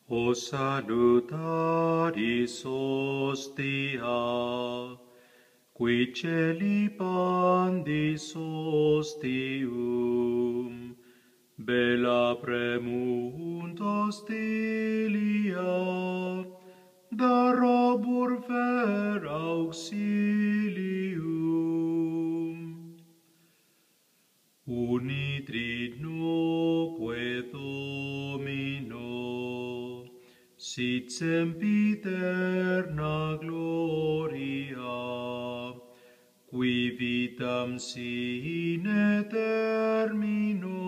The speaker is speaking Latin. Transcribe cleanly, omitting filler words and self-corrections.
O salutaris hostia, qui celi pandis hostium, bella premunt hostilia, darobur ver auxilium. Unitrit noque Domino, sit sempiterna gloria, qui vitam sine termino